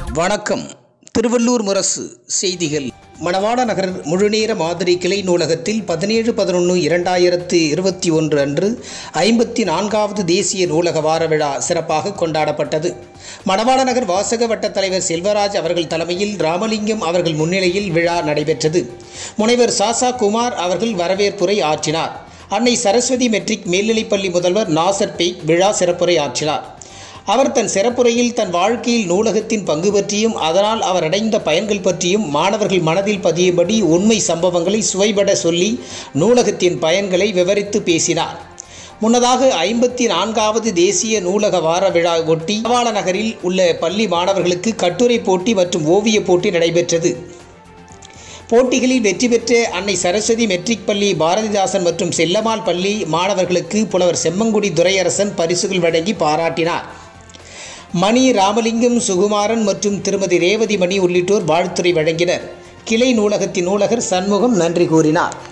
வணக்கம். திருவள்ளூர் முரசு செய்திகள். மணவாள நகர் முழுநேர மாதிரி கிளை நூலகத்தில் 17/11/2021 அன்று 54வது தேசிய நூலக வார விழா சிறப்பாக கொண்டாடப்பட்டது. மணவாள நகர் வாசக வட்ட தலைவர் செல்வராஜ் அவர்கள் தலைமையில் ராமலிங்கம் அவர்கள் முன்னிலையில் விழா நடைபெற்றது. முனைவர் சாசா குமார் அவர்கள் வரவேற்புரை ஆற்றினார். அன்னை சரஸ்வதி மெட்ரிக் மேல்நிலைப்பள்ளி முதல்வர் நாசர் பெய்க் விழா சிறப்புரை ஆற்றினார். அவர் தன் சிறப்புரையில் தன் வாழ்க்கையில் நூலகத்தின் பங்கு பற்றியும் அதனால் அவர் அடைந்த பயன்கள் பற்றியும் மாணவர்கள் மனதில் பதியும்படி உண்மை சம்பவங்களை சுவைபட சொல்லி நூலகத்தின் பயன்களை விவரித்து பேசினார். முன்னதாக 54வது தேசிய நூலக வார விழா ஒட்டி மணவாள நகரில் உள்ள பள்ளி மாணவர்களுக்கு கட்டுரை போட்டி மற்றும் ஓவிய போட்டி நடைபெற்றது. போட்டிகளில் வெற்றி பெற்ற அன்னை சரஸ்வதி மெட்ரிக் பள்ளி பாரதிதாசன் மற்றும் செல்லம்மாள் பள்ளி மாணவர்களுக்கு புலவர் செம்மங்குடி துரையரசன் பரிசுகள் வழங்கி பாராட்டினார். மணி, ராமலிங்கம், சுகுமாரன் மற்றும் திருமதி ரேவதி மணி உள்ளிட்டோர் வாழ்த்துரை வழங்கினர். கிளை நூலகத்தின் நூலகர் சண்முகம் நன்றி கூறினார்.